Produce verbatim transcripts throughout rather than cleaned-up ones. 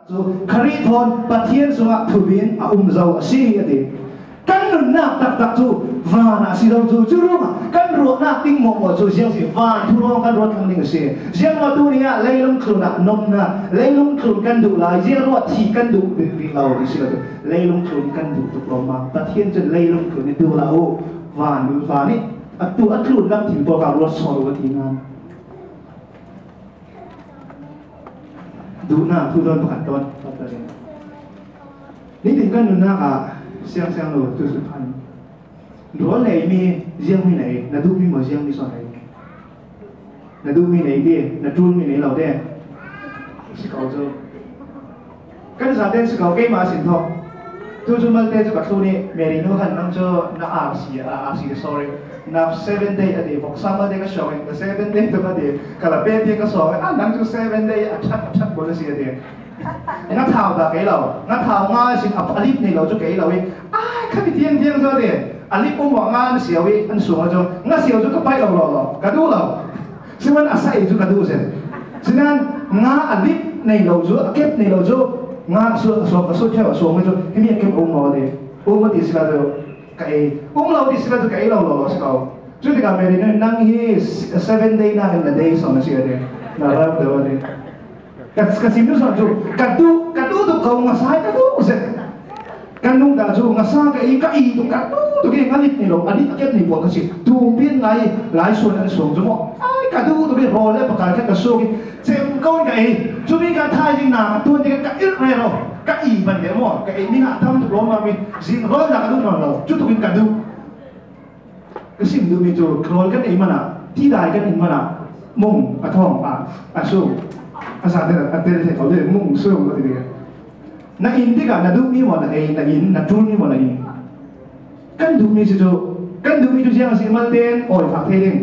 so khari thon pathian sunga thubin a um zo si ati kan nun na tak tak chu va na si lo chu chu ro kan ro na ting mo mo chu siang si va thu ro kan ro thang ning si siang ma tu ni a leilung khlu na nom na leilung khlu kan du la siang ro thi kan du bi bi lo ni si lo leilung khlu kan du tu lo ma pathian chen leilung khlu ni du la o va nu va ni a tu a khlu lam thim po ka ro so ro ti nanดูหน้าผู้โดนประกันตนรับประเด็นนี่ถึงกันดูหน้าค่ะเสียงเสียงโหลดตัวสุดท้ายรู้ว่าไหนมีเสียงมีไหนนาดูมีหมดเสียงมีส่วนไหนนาดูมีไหนดีนาจูนมีไหนเราได้สกาวโจกันสาเต้นสกาวเกมาสินทองตัวจุมาเต้นสกัดตัวนี้เมริโน่ขันนั่งโจน่าอาร์ซีอาร์ซี sorry นับ seven day อดีตบอกสามวันเด็กก็สองแต่ seven day ตัวอดีตกลับเป็นเด็กก็สองอ่ะนั่งจู seven day อัดชัดชัดบนเลยสิอดีตนักข่าวแบบเก๋เรานักข่าวง่ายสิอับอลิฟนี่เราจะเก๋เราเองอ้าข้าไปเที่ยงเที่ยงซะดิอลิฟผมบอกงานเสียวอันสูงอ่ะจ้ะงั้นเสียวจะก็ไปเราเราเรากระดูเราซึ่งมันอาศัยจะกระดูเสร็จฉะนั้นงานอลิฟในเราจะเก็บในเราจะงานส่วนส่วนส่วนแค่ว่าส่วนมันจะให้มีเก็บองค์เราดิองค์มันติดสิเราจะไก่องค์เราติดสิเราจะไก่เราเราสิเราจุดที่การเมรินนั่งฮี seven day นั่งใน day สองนาทีเดียวน่ารักเดี๋ยวนี้กัดกัดสิ่งที่สอนจูกัดดูกัดดูตุกเขาง่าสายกัดดูเสร็จกันนุ่งกัดจูง่าสายกับอีกับอีตุกัดดูตุกเองอันนี้นี่หรอกอันนี้เก็บในหัวกันสิดูเพี้ยนไงหลายส่วนอันสูงจังหวะไอ้กัดดูตุกเองรอแล้วประกาศแค่กระสุนเจ็บก้นกับอีจุดนี้การทายจริงหนาตัวนี้กัดอีอะไรหรอกัดอีมันเดี๋ยวมั่วกัดอีนี่หาทำตุกล้มมามีสิ่งร้อนหนักกัดดูหน่อยเราจุดตุกเองกัดดูก็สิ่งดูมีจูครอลกันอีมันอ่ะที่ได้กันอีมันอ่ะมุ่งอ่ะท้องอ่ะอ่ะสู้ภาษาเด็กอันเด็กเขาเรียกมุ่งสู้ก็ทีเดียวนักอินที่กันนักดูมีหมดนักเอนักอินนักจูนมีหมดนักอินกันดูมีสิจูกันดูมีจูเสียงสิมันเต้นโอ้ยฝักเทเด้ง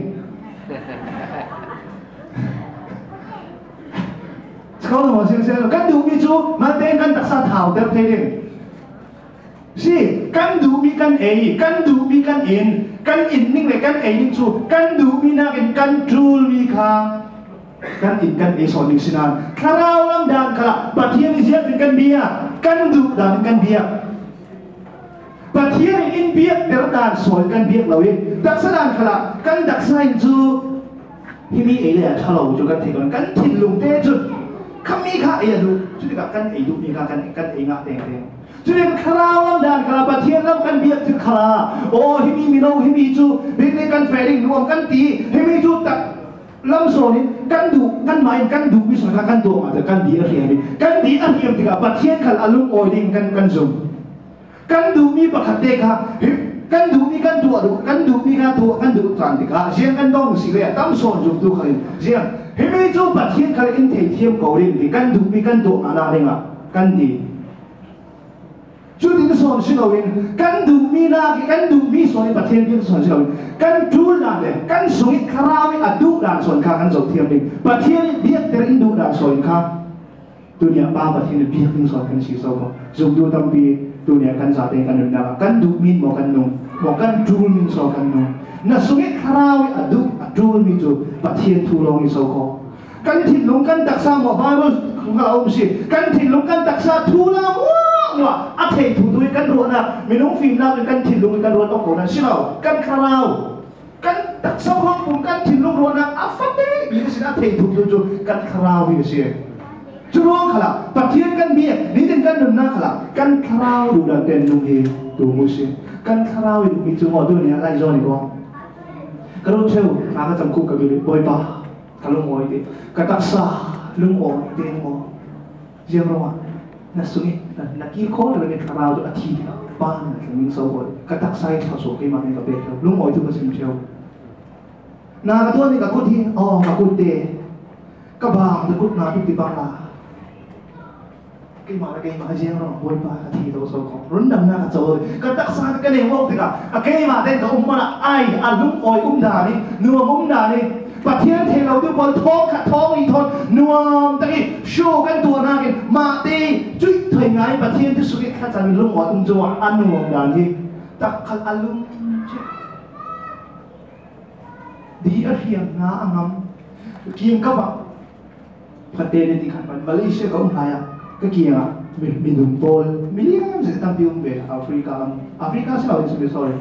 เขาต้องบอกเสียงเสียงกันดูมีจูมันเต้นกันตักซาเท้าเต้นเทเด้งสิกันดูมีกันเอกันดูมีกันอินกันอินนิ่งเลยกันเอนิ่งจูกันดูมีนักอินกันจูมีคางกันอินกันเอสอนนิ่งสินานคาราวลำดานคราปะเทียนเสียเป็นกันเบียกันดูดานกันเบียปะเทียนอินเบียเดรดานสอนกันเบียเราเองดักสดานครากันดักไซจูที่มีเอเลียถ้าเราจูกันที่กันกันถิ่นลุงเตจุดขมีข้าเอดูจุดกับกันเอดูมีข้ากันกันเองะเตงเตงจุดนี้คราวลำดานคราปะเทียนลำกันเบียถึงคราโอ้ที่มีมีเราที่มีจูเรื่องกันแฟริ่งรวมกันตีที่มีจูตักลำโซนี่กันดูกันหมายกันดูวิสุทธิ์กันตัวอาจจะกันดีอะไรนี่กันดีอะไรอย่างที่กับปะเทียนขันอารมณ์โอยดิ้งกันกันซุ่มกันดูมีปะขัดเด็กค่ะกันดูมีกันตัวดูกันดูมีกันตัวกันดูสันติกาเสียงกันต้องสิเลยตั้มโซนจุดตัวเขาเสียงเฮ้ยไม่จูปะเทียนขันอินเทเทียมเกาหลีนี่กันดูมีกันตัวอะไรเงี้ยกันดีจุดที่สอนสิ่งเหล่านี้กันดูมีนากันดูมีส่วนในประเทศที่สอนสิ่งเหล่านี้กันจูนนั่นเลยกันส่วนคราวนี้อดุด่านส่วนข้ากันจบเทียมเองประเทศเบียดเตอร์อินดูด่านส่วนข้าตัวเนี้ยป้าประเทศเบียดอินส่วนกันสีส้มจุดดูตั้งปีตัวเนี้ยกันสาเตกันหนึ่งนากันดูมีบอกกันนุ่งบอกกันจูนมีส่วนกันนุ่งนั่นส่วนคราวนี้อดุจูนมีจุดประเทศทุลงมีส่วนข้อกันถิ่นลงกันตักษาหมอบาลของเราไม่ใช่กันถิ่นลงกันตักษาทุลามัวว่าอาเทถูด้วยกันรัวนะไม่น้องฟิล์มเราเป็นกันถิ่นลงกันรัวต้องโกนะใช่เรากันคาราวกันตักษาห้องผมกันถิ่นลงรัวนะอาฟัดเด้มีก็สิอาเทถูด้วยจุกันคาราวมีก็สิจุร้องขลับปะเทียนกันเบียนี่เป็นกันดุนนาขลับกันคาราวดูดันเด่นลงเฮดูมุสิกันคาราวมีจุดหมดด้วยเนี่ยไล่ย้อนอีกว่าก็รู้เชื่อมาก็จำคุกกับอยู่บ่อยป่ะkalau mau itu kata sah lu mau itu mau jangan lupa nasuhi nak kiko dengan kerana tu ati pan kami sahur kata saya masuk ke mana ke betul lu mau itu macam macam nah kata ni kakut ni oh kakut deh kabang kakut nabi di bawah ke mana ke mana jangan lupa boleh pak ati tu sahur rendam nak sahur kata saya kan ni waktu ka ke mana kau mana ai alum oi um dah ni nuam um dah niปะเทียนเทเราด้วยบอลท้องขัดท้องอีทนนัวตะกี้โชว์กันตัวนากันมาตีจุ้ยถอยไงปะเทียนที่สุดข้าจะมีลุงหัวตุ้มจังหวะอันนัวอย่างนี้ตักขัดอารมณ์ดีอะไรอย่างน้าอังงำเกี่ยงกับแบบประเทศที่ขัดมันมาเลเซียก็ไม่ได้ cái kia à mình mình dùng bol mình làm gì tam biom về Africa Africa sẽ là gì sorry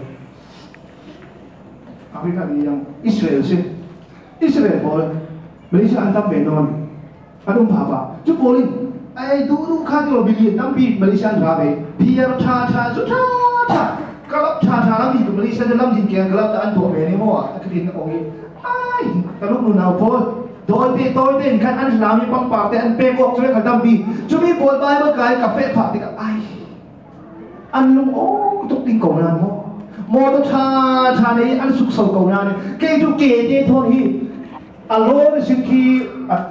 Africa thì yang Israel sih Israel bol Malaysia antam về non anh ông bà chú bolin ai đủ đủ khác cái billion tam pi Malaysia ra về biar cha cha chú cha cha kalau cha cha lắm thì Malaysia dalam gì kia kalau tak antuk về này mua cái gì nó ông ai kalau nu nào bol đôi bên đôi bên kan anh làm như băng bạc thì anh bê bọc cho cái tam pi chú mi bol bài mà cái cà phê phạt thì ai anh lúc ô tục tin cầu nan mua mua đó cha cha này anh sụp sầu cầu nan này cái chú kể thế thôi hi alo nó xin khi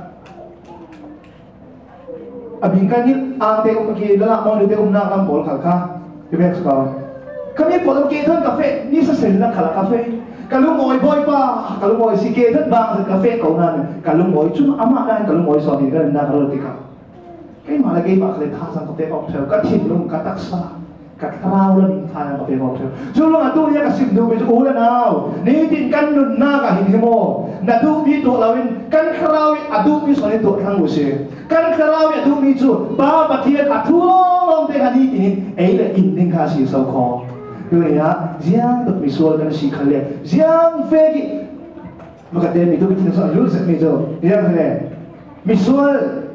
à bình cái như anh thấy ông kia là mong được ông nào làm bol khá khá cái việc sao kami bol kia thôi cà phê ní sẽ sinh là khá cà phê kalau ngồi boy pa kalau ngồi si kia thân bang cà phê cầu nan kalau ngồi chung ama đây kalau ngồi so thì cái na kalau tika cái mà là cái mà cái thang sang cà phê bọc theo cái thịt luôn cái tác sa cái rau luôn thang cà phê bọc theo cho luôn là tôi nhớ cái sim đồ bây giờ uống nào nếu tin căn nôn na cái hình mo na tu mi tu lawin căn rau à tu mi so này tu thang ngồi xe căn rau à tu mi chu ba bát thiên à thu long thế cái gì thì ấy là in đinh khá si sau khó rồi nhá riêng được visual kan si khale riêng phê ki maka dem itu kita soal dulu set meja riêng khale visual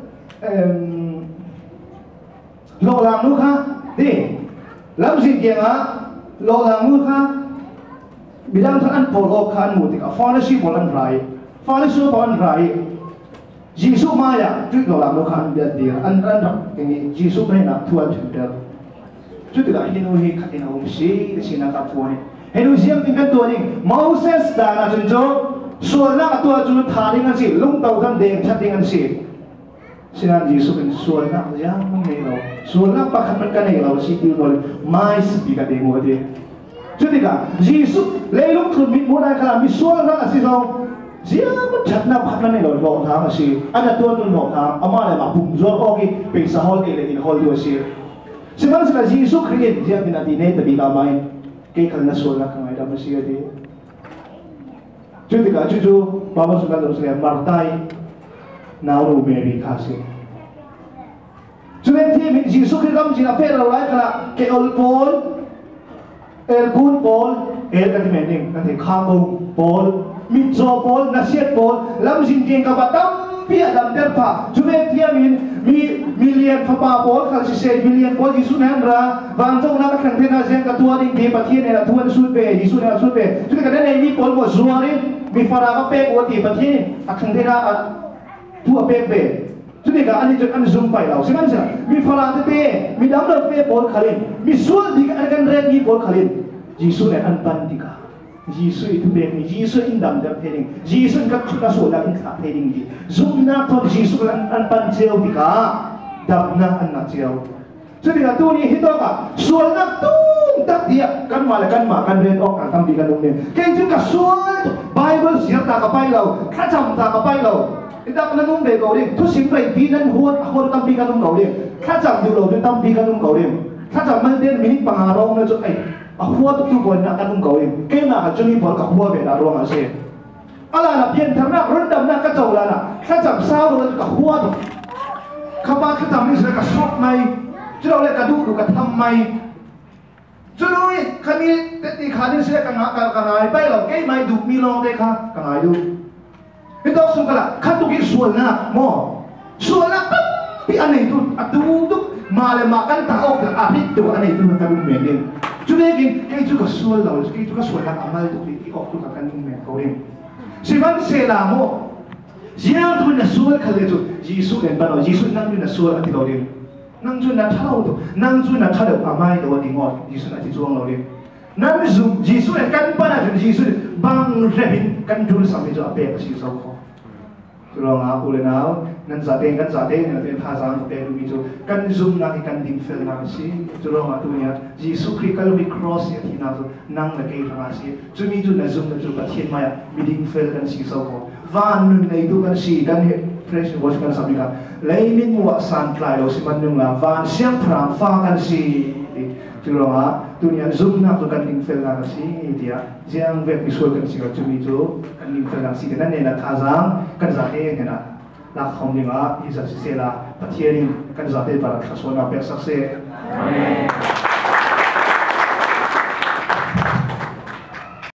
lo làm nu kha đi làm gì kia á lo làm nu kha bilang thằng anh polo khan mu tik afana si bolan rai fana si bolan rai Jisu maya tu lo làm nu khan dia dia an an cái Jisu này nak tuan chudel chú tự đại hinu hi khát hinu hùng sĩ để xin năng tập phôi hinu riêng tiếng cái tuổi này Moses đã là chân châu xuân năng tuổi chú thà đi ngăn sĩ lung tàu thân đèn chặt đi ngăn sĩ xin anh Giêsu bên xuân năng riêng mong này lâu xuân năng bắt khăn cái này lâu sĩ tiêu rồi mai bị cái đèn mua đi chú tự cả Giêsu lấy lúc thuần mình muốn ai khai làm mình xuân năng là gì sao riêng mất chặt năng bắt cái này lâu lâu tháng là sĩ anh là tuổi tuổi lâu tháng ông mà lại mà bùng gió có cái bị xã hội cái này thì hội đua sĩ sebab sila Yesus create dia bina dine tapi kamai ke kana sola kamai da masia de jadi ka cucu bapa suka terus dia martai nauru Mary khasi jadi dia Yesus ke kam sila fera lai kala ke ol pol el kun pol el ka dimending ka the khamo pol mitzo pol nasiat pol lam jin jeng ka batam pia dam terpa jadi dia min mi million papa pol khal si se million pol Yesus nan ra wang jong na ka khang thena jeng ka tua ding de pathian ne la tuan sut be Yesus ne sut be chu ka ne mi pol mo zuarin mi fara ka pe o ti pathian a khang thena a tua pe be chu ne ka ani jek an zum pai lao siman sa mi fara te pe mi dam lo pe pol khalin mi sul dik an kan red mi pol khalin Yesus ne an pan tika Yesus itu bek ni Yesus indam dam heading Yesus kat chuka sola kin kha heading di zum na to Yesus an an pan jeo tika dam na an na jeo jadi ka tu ni hito ka sual na tung tak dia kan mala kan ma kan red ok kan tam di kan dum ne ke chu ka sual Bible sia ta ka pai lo kha cham ta ka pai lo idak na num be ko ri thu sim pai bi nan huat hor tam bi kan dum ko ri kha cham du lo du tam bi kan dum ko ri kha cham man den minit pangarong na chu ai a huat tu ko na kan dum ko ri ke na ka chuni bol ka huwa be na ro ma se ala na pian thar na ron dam na ka chaw la na kha cham sao ro ka huwa tu kha ba kha cham ni se ka sok mai chú đâu lại cả đủ đủ cả thăm mày chú đâu đi khai mi thì khai đi sẽ cả ngã cả cả ngài bay là cái mày đủ mi lo đây kha cả ngài đủ cái đó xong cả là khát tụ cái xuân na mò xuân na bắp bị anh này tụ à tụ tụ mà lại mà cái tao cái à biết tụ anh này tụ là cái đúng mền đi chú đây cái cái chú cái xuân là cái chú cái xuân là amal tụ cái ốc tụ là cái đúng mền câu đi chỉ vẫn sẽ là mò riêng tụ là xuân khai lên tụ Giêsu đến bắt đầu Giêsu năng tụ là xuân thì câu đi nang chu na thau tu nang chu na thau amai do di ngot Yesu na chi chuang lo ri nang zum Yesu na kan pa na Yesu bang rebin kan dul sami jo ape si so kho lo nga ule na nan za te kan za te na te tha sang te lu mi chu kan zum na kan ding fel na si lo nga tu nya Yesu Christ Calvary cross ya thi na tu nang na ke ra si chu mi chu na zum na chu ka thien ma ya mi ding fel kan si so kho van nun nei tu kan si kan he fresh wash kan sabi ka lấy min mua san trai lo si man nung la van siang pram fa kan si chu lo nga tu nya zum na tu kan ding fel na si dia jiang ve visual kan si ka chu mi chu kan ding fel na si kan ne na tha jang kan za te ne na la khom ni nga isa si se la pathianin kan zate para khasona pe sakse amen